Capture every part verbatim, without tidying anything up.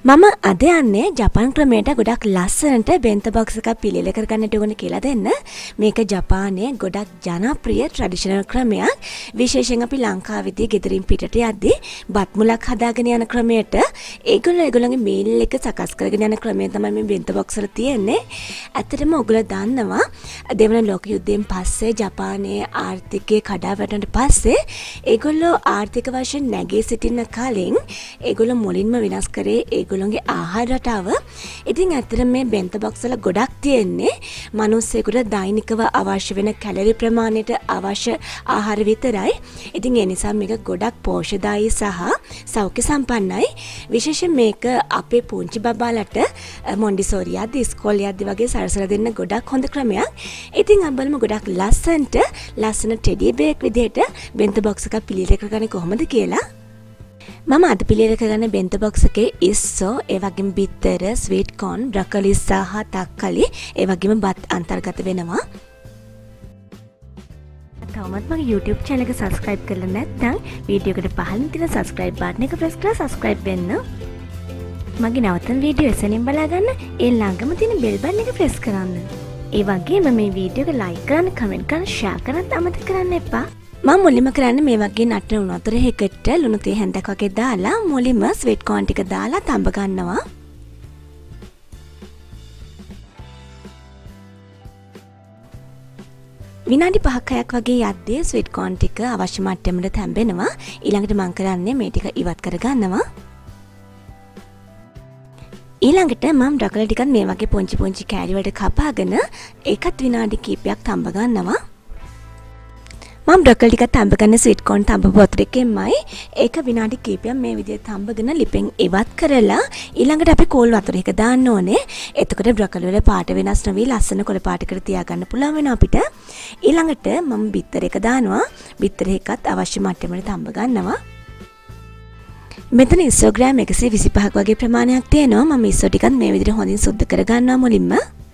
මම අද යන්නේ ජපාන් ක්‍රමයට ගොඩක් ලස්සනට බෙන්තෝ බොක්ස් එකක් පිළියෙල කරගන්නට ඕන කියලා දෙන්න. මේක ජපානයේ ගොඩක් ජනප්‍රිය ට්‍රැඩිෂනල් ක්‍රමයක්. විශේෂයෙන් අපි ලංකාවේදී ගෙදරින් පිටට යද්දී බත් මුලක් හදාගෙන යන ක්‍රමයට ඒගොල්ලෝ ඒගොල්ලන්ගේ මීල් එක සකස් කරගෙන යන ක්‍රමය තමයි මේ බෙන්තෝ බොක්ස් වල තියෙන්නේ. ඇත්තටම ඔයගොල්ලෝ දන්නවා දෙවන ලෝක යුද්ධයෙන් පස්සේ ජපානයේ ආර්ථිකය කඩා වැටුණාට පස්සේ ඒගොල්ලෝ ආර්ථික වශයෙන් නැගී සිටින කලින් ඒගොල්ලෝ මුලින්ම විනාශ කරේ ඒගොල්ලෝගේ ආහාර රටාව. ඉතින් ඇත්තටම මේ බෙන්තෝ බොක්ස් වල ගොඩක් තියෙන්නේ මිනිස්සුන්ට දෛනිකව අවශ්‍ය වෙන කැලරි ප්‍රමාණයට අවශ්‍ය ආහාර විතරයි. ඉතින් ඒ නිසා මේක ගොඩක් පෝෂ්‍යදායී සහ සෞඛ්‍ය සම්පන්නයි. විශේෂයෙන් මේක අපේ පුංචි බබාලට මොන්ඩිසෝරි යද්දී ඉස්කෝලේ යද්දී වගේ සරසලා දෙන්න ගොඩක් හොඳ ක්‍රමයක්. ඉතින් අම්බලම ගොඩක් ලස්සනට ලස්සන ටෙඩි බේක් විදිහට බෙන්තෝ බොක්ස් එකක් පිළියෙල කරගන්නේ කොහොමද කියලා මම අද පිළියෙල කරගන්න බෙන්තෝ බොක්ස් එකේ ඉස්සෝ, ඒ වගේම බිත්තර, ස්වීට් කෝන්, බ්‍රොකොලි සහ තක්කලි, ඒ වගේම බත් අන්තර්ගත වෙනවා. තවමත් මගේ YouTube channel එක subscribe කරලා නැත්නම් වීඩියෝ එකට පහළින් තියෙන subscribe button එක press කරලා subscribe වෙන්න. මගේ නවතන වීඩියෝ එසැනින් බලා ගන්න ඒ ළඟම තියෙන bell button එක press කරන්න. ඒ වගේම මේ වීඩියෝ එක like කරන්න, comment කරන්න, share කරන්න අමතක කරන්න එපා. මම මුලින්ම කරන්නේ මේ වගේ නටන උණු වතුර එකකට ලුණු තේ හැන්දක් වගේ දාලා මුලින්ම ස්වීට් කෝන් ටික දාලා තඹ ගන්නවා. විනාඩි පහක් හයක් වගේ යද්දී ස්වීට් කෝන් ටික අවශ්‍ය මට්ටමට තැම්බෙනවා. ඊළඟට මම කරන්නේ මේ ටික ඉවත් කර ගන්නවා. ඊළඟට මම බ්‍රොකොලි ටිකත් මේ වගේ පුංචි පුංචි කෑලි වලට කපාගෙන ඒකත් විනාඩි කිහිපයක් තඹ ගන්නවා. මම බ්‍රොකොලි ටිකක් තඹ ගන්න ස්වීට් කෝන් තඹපු වතුර එකෙන්මයි ඒක විනාඩි කිහිපයක් මේ විදිහට තඹගෙන ලිපෙන් ඉවත් කරලා ඊළඟට අපි කෝල් වතුර එක දාන්න ඕනේ. එතකොට බ්‍රොකොලි වල පාට වෙනස් නොවි ලස්සන කොළ පාටකට තියාගන්න පුළුවන් වෙනවා අපිට. ඊළඟට මම බිත්තර එක දානවා. බිත්තර එකත් අවශ්‍ය මට්ටමට තඹ ගන්නවා. මෙතන ඉන්ස්ටාග්‍රෑම් එකසිය විසිපහක් වගේ ප්‍රමාණයක් තියෙනවා. මම ඉස්සෝ ටිකත් මේ විදිහට හොඳින් සුද්ධ කර ගන්නවා මුලින්ම.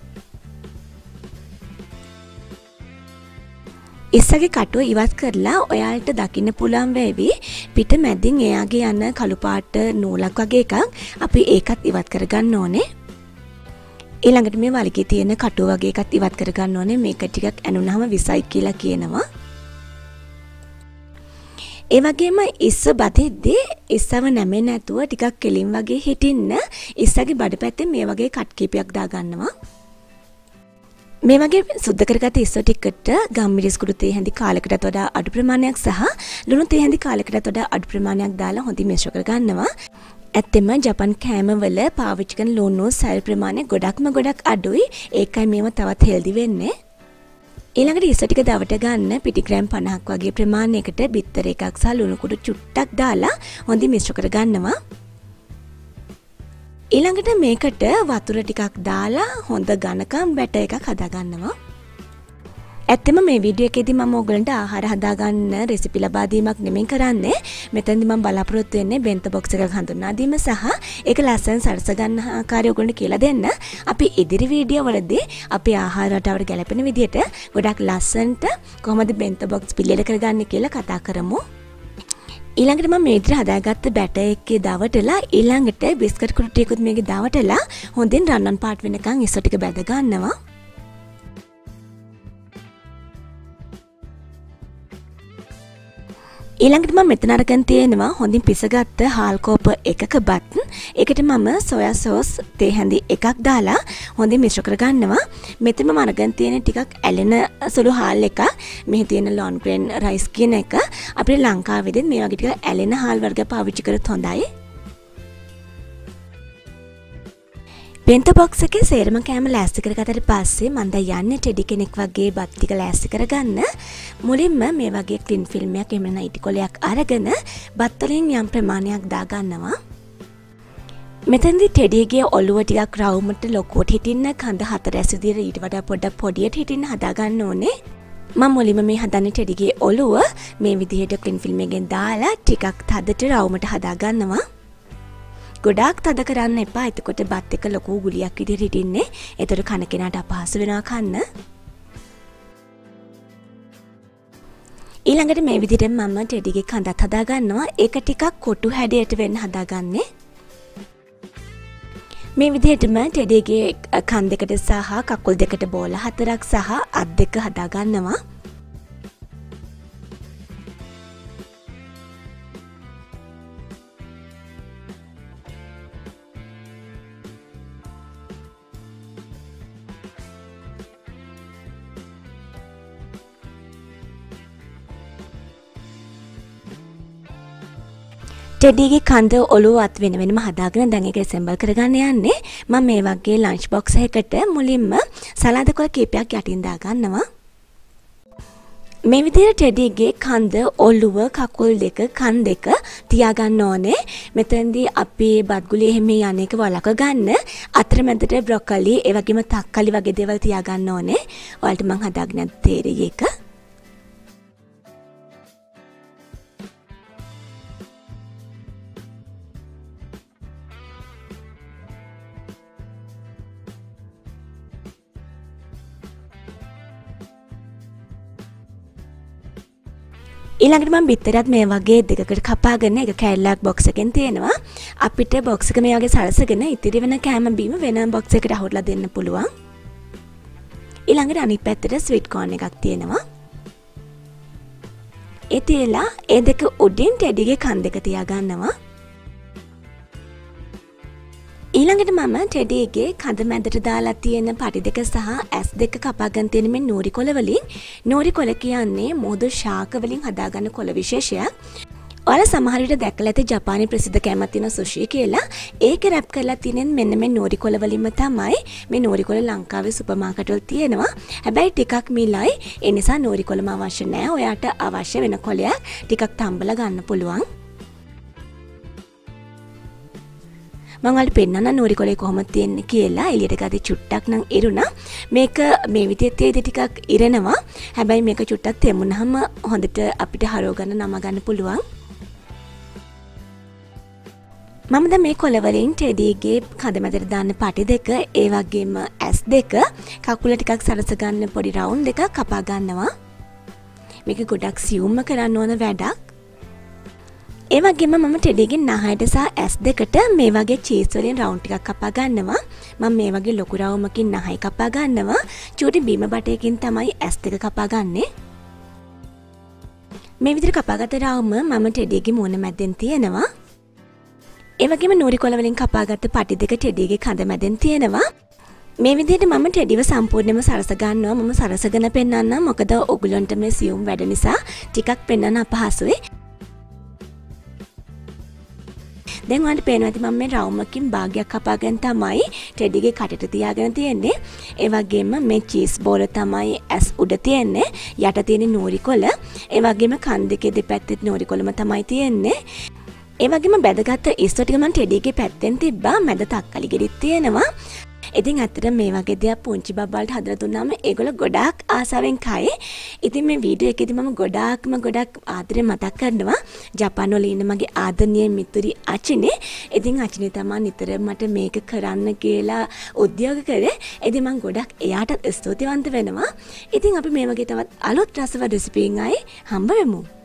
ඉස්සගේ කටුව ඉවත් කරලා ඔයාලට දකින්න පුළුවන් වේවි පිට මැදින් එයාගේ යන කළු පාට නූලක් වගේ එකක් අපි ඒකත් ඉවත් කරගන්න ඕනේ. ඊළඟට මේ වලිගේ තියෙන කටුව වගේ එකත් ඉවත් කරගන්න ඕනේ. මේක ටිකක් ඇනුනහම විසයි කියලා කියනවා. ඒ වගේම ඉස්ස බතිද්දී ඉස්සව නැමෙන්නේ නැතුව ටිකක් කෙලින් වගේ හිටින්න ඉස්සගේ බඩ පැත්තේ මේ වගේ කට් කීපයක් දා ගන්නවා. මේ වගේ සුද්ධ කරගත්ත ඉස්සෝ ටිකට ගම්මිරිස් කුඩු තේ හැඳි කාලයකටත් වඩා අඩු ප්‍රමාණයක් සහ ලුණු තේ හැඳි කාලයකටත් වඩා අඩු ප්‍රමාණයක් දාලා හොඳින් මිශ්‍ර කර ගන්නවා. ඇත්තෙන්ම ජපන් කෑම වල පාවිච්චි කරන ලුණු සල් ප්‍රමාණය ගොඩක්ම ගොඩක් අඩුයි. ඒකයි මේව තවත් හෙල්දි වෙන්නේ. ඊළඟට ඉස්සෝ ටික දවට ගන්න පිටි ග්‍රෑම් පනහක් වගේ ප්‍රමාණයකට බිත්තර එකක් සහ ලුණු කුඩු චුට්ටක් දාලා හොඳින් මිශ්‍ර කර ගන්නවා. ඊළඟට මේකට වතුර ටිකක් දාලා හොඳ ඝනකම් බැටර් එකක් හදාගන්නවා. ඇත්තම මේ වීඩියෝ එකේදී මම ඔයගලන්ට ආහාර හදාගන්න රෙසිපි ලබා දීමක් නෙමෙයි කරන්නේ. මෙතනදී මම බලාපොරොත්තු වෙන්නේ බෙන්තෝ බොක්ස් එකක් හඳුන්වා දීම සහ ඒක ලස්සන සරස ගන්න ආකාරය ඔයගලන්ට කියලා දෙන්න. අපි ඉදිරි වීඩියෝ වලදී අපේ ආහාර රටාවට ගැලපෙන විදිහට ගොඩක් ලස්සනට කොහොමද බෙන්තෝ බොක්ස් පිළියෙල කරගන්නේ කියලා කතා කරමු. ඊළඟට මම මේ විදිහට හදාගත්ත බැටර් එකේ දවටලා ඊළඟට බිස්කට් කුඩු ටිකකුත් මේකේ දවටලා හොඳින් රන්වන් පාට වෙනකන් ඉස්සෝ ටික බැද ගන්නවා. ඊළඟට මම මෙතන අරගෙන තියෙනවා හොඳින් පිසගත්ත හාල් කෝප එකක බත්. ඒකට මම සොයා සෝස් තේ හැඳි එකක් දාලා හොඳින් මිශ්‍ර කර ගන්නවා. මෙතන මම අරගෙන තියෙන ටිකක් ඇලෙන සුළු හාල් එකක්. මෙහි තියෙන ලොන් ග්‍රේන් රයිස් කියන එක. අපිට ලංකාවේදී මේ වගේ ටික ඇලෙන හාල් වර්ග පාවිච්චි කරත් හොඳයි. බෙන්තෝ බොක්ස් එකේ සේරම කෑම ලෑස්ති කරගත්තට පස්සේ මම දැන් යන්නේ ටෙඩි කෙනෙක් වගේ බත් ටික ලෑස්ති කරගන්න. මුලින්ම මේ වගේ ක්ලින් ෆිල්ම් එකක් එහෙම නැත්නම් ඉටි කොලයක් අරගෙන බත් වලින් යම් ප්‍රමාණයක් දා ගන්නවා. මෙතෙන්දී ටෙඩිගේ ඔළුව ටිකක් රවුමට ලොකුවට හිටින්න කඳ හතර ඇස් විදියට ඊට වඩා පොඩ්ඩක් පොඩියට හිටින්න හදා ගන්න ඕනේ. මම මුලින්ම මේ හදන්නේ ටෙඩිගේ ඔළුව මේ විදිහට ක්ලින් ෆිල්ම් එකෙන් දාලා ටිකක් තදට රවුමට හදා ගන්නවා. ගොඩාක් තද කරන්න එපා. එතකොට බත් එක ලොකු ගුලියක් විදිහට හිටින්නේ. ඒතර කන කෙනාට අපහසු වෙනවා කන්න. ඊළඟට මේ විදිහට මම ටෙඩිගේ කඳත් හදා ගන්නවා. ඒක ටිකක් කොටු හැඩයට වෙන්න හදාගන්නේ. මේ විදිහටම ටෙඩීගේ කන් දෙකට සහ කකුල් දෙකට බෝල හතරක් සහ අත් දෙක හදා ගන්නවා. ටෙඩීගේ කන්ද ඔළුව අත් වෙන වෙනම හදාගෙන දැන් ඒක ඇසෙම්බල් කරගන්න යන්නේ. මම මේ වගේ ලන්ච් බොක්ස් එකකට මුලින්ම සලාද කොළ කීපයක් යටින් දා ගන්නවා. මේ විදිහට ටෙඩීගේ කන්ද ඔළුව කකුල් දෙක කන් දෙක තියාගන්න ඕනේ. මෙතෙන්දී අපි බත්ගුලි එහෙම යන එක වලක ගන්න. අතරමැදට බ්‍රොකොලි ඒ වගේම තක්කලි වගේ දේවල් තියාගන්න ඕනේ. ඔයාලට මම හදාගෙන තේරෙයි ඒක. ඊළඟට මම බිත්තරත් මේ වගේ දෙකකට කපාගෙන එක කෑල්ලක් බොක්ස් එකෙන් තියෙනවා. අපිට බොක්ස් එක මේ වගේ සලසගෙන ඉතිරි වෙන කෑම බීම වෙන බොක්ස් එකකට අහුරලා දෙන්න පුළුවන්. ඊළඟට අනිත් පැත්තට ස්වීට් කෝන් එකක් තියෙනවා. ඒ තියලා ඒ දෙක උඩින් ටෙඩීගේ කන් දෙක තියා ගන්නවා. ඊළඟට මම ටෙඩීගේ කඳ මැදට දාලා තියෙන පටි දෙක සහ ඇස් දෙක කපා ගන්න තියෙන මේ නූරි කොළ වලින් නූරි කොළ කියන්නේ මොහොත ශාක වලින් හදාගන්න කොළ විශේෂයක්. ඔයාලා සමහර විට දැකලා ඇති ජපානයේ ප්‍රසිද්ධ කෑමක් තියෙන සුෂි කියලා. ඒක රැප් කරලා තියෙන මෙන්න මේ නූරි කොළ වලින්ම තමයි. මේ නූරි කොළ ලංකාවේ සුපර් මාකට් වල තියෙනවා. හැබැයි ටිකක් මිලයි. ඒ නිසා නූරි කොළම අවශ්‍ය නැහැ. ඔයාට අවශ්‍ය වෙන කොළයක් ටිකක් තම්බලා ගන්න පුළුවන්. මම ඔයාලට පෙන්නන්න නූරි කොලේ කොහොමද තියෙන්නේ කියලා. එළියට ගාදී චුට්ටක් නම් ඉරුණා. මේක මේ විදිහට තේදි ටිකක් ඉරෙනවා. හැබැයි මේක චුට්ටක් තෙමුනහම හොඳට අපිට හරව ගන්න නම ගන්න පුළුවන්. මම දැන් මේ කොළ වලින් ටෙඩීගේ කඳ මැදට දාන්න පටි දෙක, ඒ වගේම ඇස් දෙක, කකුල ටිකක් සරස ගන්න පොඩි රවුන්ඩ් එකක් කපා ගන්නවා. මේක ගොඩක් සියුම්ම කරන්න ඕන වැඩක්. ඒ වගේම මම ටෙඩීගේ නහයට සහ ඇස් දෙකට මේ වගේ චීස් වලින් රවුන්ඩ් ටිකක් කපා ගන්නවා. මම මේ වගේ ලොකු රවුමකින් නහය කපා ගන්නවා. චූටි බීම බටයකින් තමයි ඇස් දෙක කපා ගන්නෙ. මේ විදිහට කපාගත්ත රවුම මම ටෙඩීගේ මූණ මැදෙන් තියනවා. ඒ වගේම නූරි කොළ වලින් කපාගත්ත පටි දෙක ටෙඩීගේ කඳ මැදෙන් තියනවා. මේ විදිහට මම ටෙඩීව සම්පූර්ණයෙන්ම සරස ගන්නවා. මම සරසගෙන පෙන්නන්නම්. මොකද ඔයගොල්ලන්ට මේ සියුම් වැඩ නිසා ටිකක් පෙන්වන්න අපහසුයි. දැන් ඔයාලට පේනවා ඇති මම මේ රවුමකින් භාගයක් කපාගෙන තමයි ටෙඩීගේ කටට තියාගෙන තියෙන්නේ. ඒ වගේම මේ චීස් බෝල තමයි ඇස් උඩ තියෙන්නේ. යට තියෙන නූරි කොළ. ඒ වගේම කන් දෙකේ දෙපැත්තේ නූරි කොළම තමයි තියෙන්නේ. ඒ වගේම බැදගත් ඉස්සෝ ටික මම ටෙඩීගේ පැත්තෙන් තිබ්බා. මැද තක්කලි ගෙඩිත් තියෙනවා. ඉතින් ඇත්තට මේ වගේ දේක් පුංචි බබ්බල්ට හදලා දුන්නාම ඒගොල්ලෝ ගොඩාක් ආසාවෙන් කයි. ඉතින් මේ වීඩියෝ එකේදී මම ගොඩාක්ම ගොඩක් ආදරෙන් මතක් කරනවා ජපාන් වල ඉන්න මගේ ආදරණීය මිතුරි අචිනේ. ඉතින් අචිනේ තමයි නිතරම මට මේක කරන්න කියලා උද්‍යෝග කරේ. ඉතින් මම ගොඩක් එයාට ස්තුතිවන්ත වෙනවා. ඉතින් අපි මේ වගේ තවත් අලුත් රසවත් රෙසිපීන් ආයේ හම්බ වෙමු.